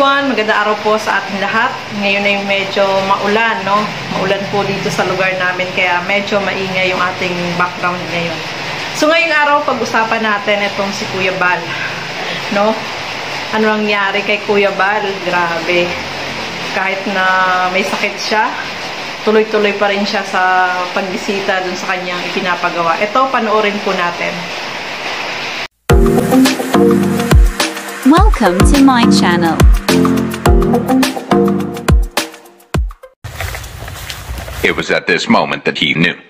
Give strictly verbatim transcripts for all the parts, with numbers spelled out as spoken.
everyone! Magandang araw po sa ating lahat. Ngayon ay medyo maulan, no? Maulan po dito sa lugar namin, kaya medyo maingay yung ating background ngayon. So ngayong araw, pag-usapan natin itong si Kuya Bal, no? Ano nangyari kay Kuya Bal? Grabe. Kahit na may sakit siya, tuloy-tuloy pa rin siya sa pagbisita dun sa kanyang ipinapagawa. Ito, panoorin po natin. Welcome to my channel. It was at this moment that he knew.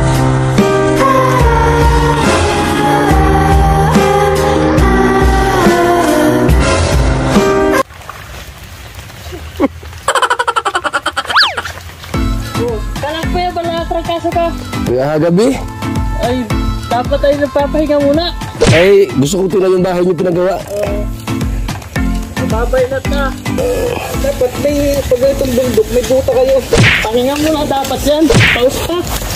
Kalang kuya, bala trangkaso ka. Kaya gabi? Ay, dapat ay nagpapahinga muna. Ay, gusto ko tingnan yung bahay niyo pinagawa. Uh, Mababaynat na. Uh, dapat may pag itong bundok, may buta kayo. Pahinga muna dapat yan. Pause ka.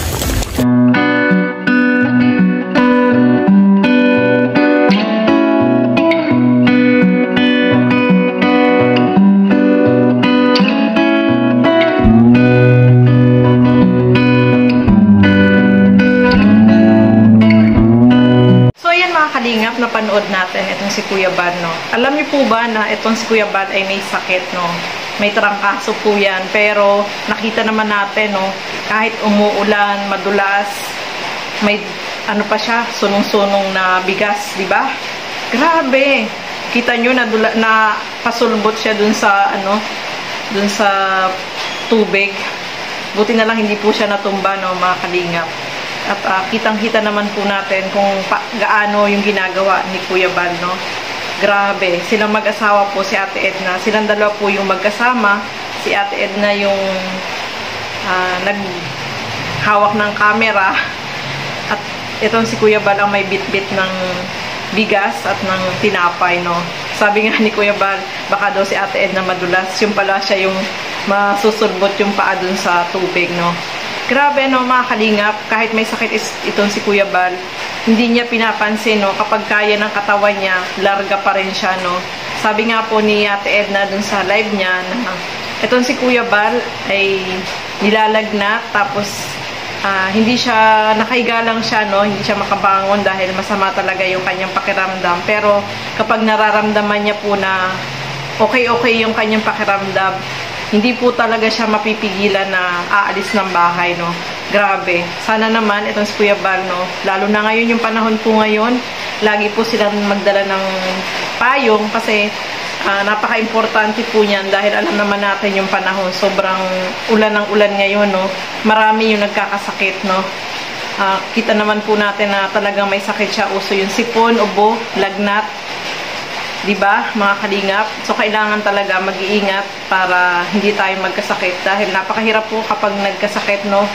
Kalingap na panood natin itong si Kuya Bal, no? Alam niyo po ba na itong si Kuya Bal ay may sakit, no? May trangkaso po yan, pero nakita naman natin, no? Kahit umuulan, madulas, may ano pa siya, sunong-sunong na bigas, di ba? Grabe! Kita nyo na, dula, na pasulbot siya dun sa ano, dun sa tubig. Buti na lang hindi po siya natumba, no, mga kalingap. At uh, kitang-kita naman po natin kung pa, gaano yung ginagawa ni Kuya Bal, no? Grabe. Silang mag-asawa po, si Ate Edna. Silang dalawa po yung magkasama. Si Ate Edna yung uh, naghawak ng camera. At itong si Kuya Bal ang may bit-bit ng bigas at ng tinapay, no? Sabi nga ni Kuya Bal, baka daw si Ate Edna madulas. Yung pala siya yung masusulbot yung paa dun sa tubig, no? Grabe, no, mga kalingap, kahit may sakit is itong si Kuya Bal, hindi niya pinapansin, no, kapag kaya ng katawan niya, larga pa rin siya, no. Sabi nga po ni Ate Edna dun sa live niya, na itong si Kuya Bal ay nilalagnat, tapos uh, hindi siya, nakahiga lang siya, no, hindi siya makabangon dahil masama talaga yung kanyang pakiramdam. Pero kapag nararamdaman niya po na okay-okay yung kanyang pakiramdam, hindi po talaga siya mapipigilan na aalis ng bahay, no. Grabe. Sana naman itong si Kuya Bal, no, lalo na ngayon yung panahon po ngayon, lagi po silang magdala ng payong kasi uh, napaka-importante po niyan dahil alam naman natin yung panahon. Sobrang ulan ng ulan ngayon, no. Marami yung nagkakasakit, no. Uh, kita naman po natin na talagang may sakit siya. Uso yung sipon, ubo, lagnat. Diba, mga kalingap? So, kailangan talaga mag-iingat para hindi tayo magkasakit. Dahil napakahirap po kapag nagkasakit, no?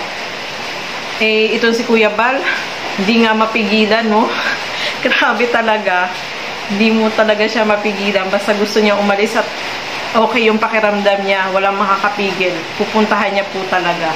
Eh, itong si Kuya Bal, hindi nga mapigilan, no? Grabe talaga. Hindi mo talaga siya mapigilan. Basta gusto niya umalis at okay yung pakiramdam niya. Walang makakapigil. Pupuntahan niya po talaga.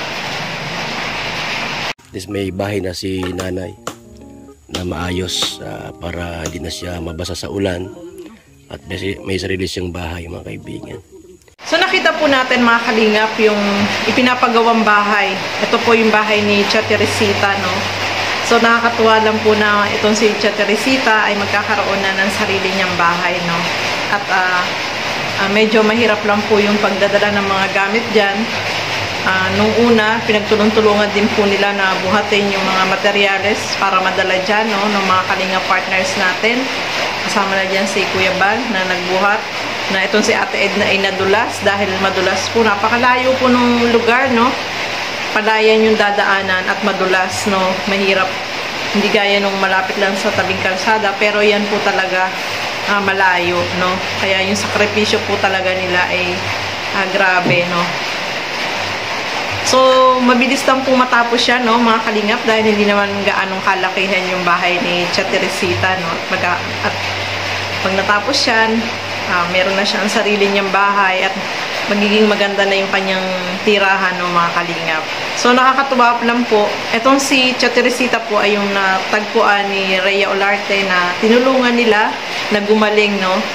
This may bahay na si nanay na maayos uh, para hindi na siya mabasa sa ulan. At may sarili siyang bahay, mga kaibigan. So nakita po natin, mga kalingap, yung ipinapagawang bahay. Ito po yung bahay ni Tia Teresita, no? So nakakatuwa lang po na itong si Tia Teresita ay magkakaroon na ng sarili niyang bahay, no? At uh, uh, medyo mahirap lang po yung pagdadala ng mga gamit dyan. Uh, nung una, pinagtulong-tulungan din po nila na buhatin yung mga materyales para madala dyan, no? Ng mga kalingap partners natin. Kasama na dyan si Kuya Bal na nagbuhat, na itong si Ate Edna ay nadulas dahil madulas po. Napakalayo po nung lugar, no? Palayan yung dadaanan at madulas, no? Mahirap. Hindi gaya nung malapit lang sa tabing kalsada, pero yan po talaga uh, malayo, no? Kaya yung sakripisyo po talaga nila ay uh, grabe, no? So, mabilis lang po matapos siya, no, mga kalingap, dahil hindi naman gaanong kalakihan yung bahay ni Tia Teresita, no. At, at pag natapos yan, uh, meron na siya ang sarili niyang bahay at magiging maganda na yung kanyang tirahan, no, mga kalingap. So, nakakatuwa lang po. Etong si Tia Teresita po ay yung natagpuan ni Rhea Olarte na tinulungan nila na gumaling, no.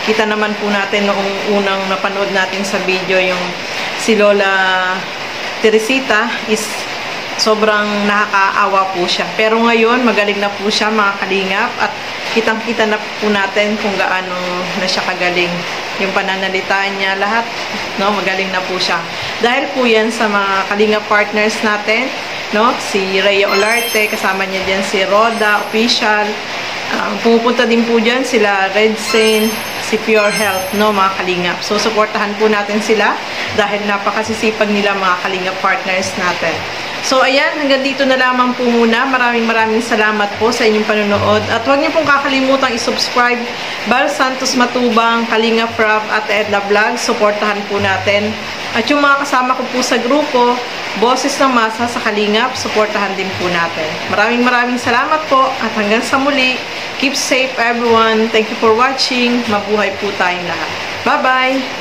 kita naman po natin noong unang napanood natin sa video, yung si Lola Teresita is sobrang nakakaawa po siya. Pero ngayon, magaling na po siya, mga kalingap, at kitang-kita na po natin kung gaano na siya kagaling. Yung pananalitaan niya, lahat, no, magaling na po siya. Dahil po yan sa mga kalingap partners natin, no, si Rhea Olarte, kasama niya dyan si Roda, official. Um, pumupunta din po dyan sila Red Saint, si Pure Health, no, mga kalingap. So, supportahan po natin sila dahil napakasisipag nila, mga kalingap partners natin. So, ayan, hanggang dito na lamang po muna. Maraming maraming salamat po sa inyong panonood. At huwag niyo pong kakalimutang isubscribe Bal Santos Matubang, Kalingap Rob at Edna Vlog. Supportahan po natin. At yung mga kasama ko po sa grupo, Boses ng Masa sa Kalingap, supportahan din po natin. Maraming maraming salamat po at hanggang sa muli. Keep safe everyone. Thank you for watching. Mabuhay po tayong lahat. Bye-bye!